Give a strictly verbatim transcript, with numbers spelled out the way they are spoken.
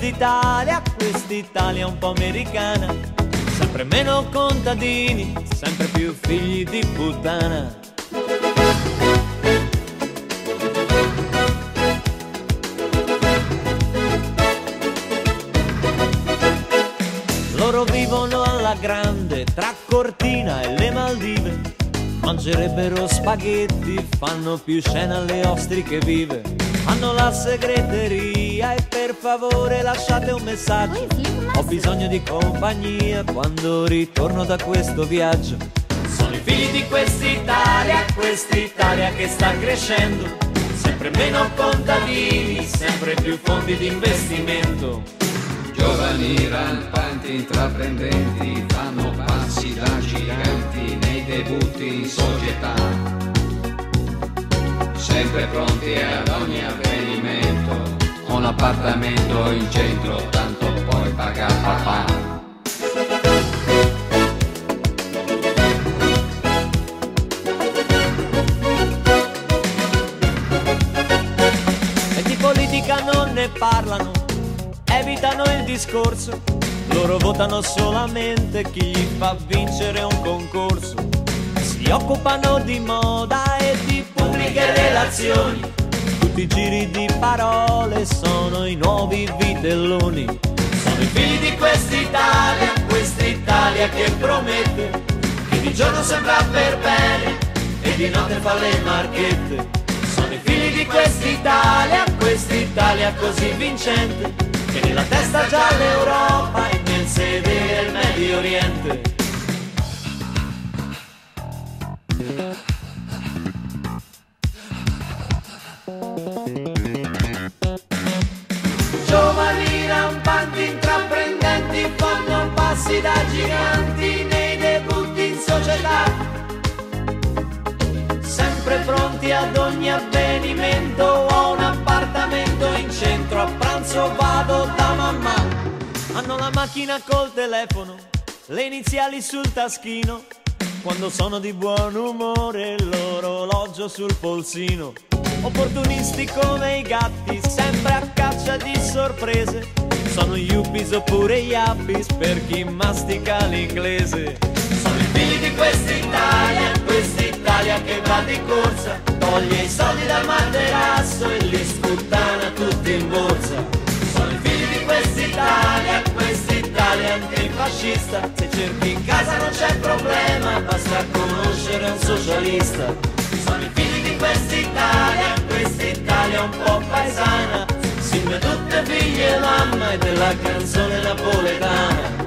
quest'Italia, quest'Italia un po' americana, sempre meno contadini, sempre più figli di puttana. Loro vivono alla grande tra Cortina e le Maldive, mangerebbero spaghetti, fanno più scena alle ostriche vive. Hanno la segreteria e per favore lasciate un messaggio. Ho bisogno di compagnia quando ritorno da questo viaggio. Sono i figli di quest'Italia, quest'Italia che sta crescendo, sempre meno contadini, sempre più fondi di investimento. Giovani rampanti intraprendenti fanno passi da giganti nei debutti in società, sempre pronti ad ogni avvenimento, un appartamento in centro, tanto poi paga papà. E di politica non ne parlano, evitano il discorso, loro votano solamente chi gli fa vincere un concorso. Si occupano di moda e di pubbliche relazioni, tutti i giri di parole sono i nuovi vitelloni. Sono i figli di quest'Italia, quest'Italia che promette, che di giorno sembra per bene e di notte fa le marchette. Sono i figli di quest'Italia, quest'Italia così vincente, che nella testa già l'Europa e nel sedere il Medio Oriente. Giovani rampanti intraprendenti fanno passi da giganti nei debutti in società, sempre pronti ad ogni avvenimento. Ho un appartamento in centro, a pranzo vado da mamma. Hanno la macchina col telefono, le iniziali sul taschino, quando sono di buon umore l'orologio sul polsino. Opportunisti come i gatti, sempre a caccia di sorprese, sono yuppies oppure yuppies per chi mastica l'inglese. Sono i figli di quest'Italia, quest'Italia che va di corsa, toglie i soldi dal materasso e li sputtana tutti in borsa. Sono i figli di quest'Italia, quest'Italia antifascista, se cerchi in casa non c'è problema, basta conoscere un socialista. Sono i figli di quest'Italia, quest'Italia un po' paesana, simile tutte figlie mamma e della canzone napoletana.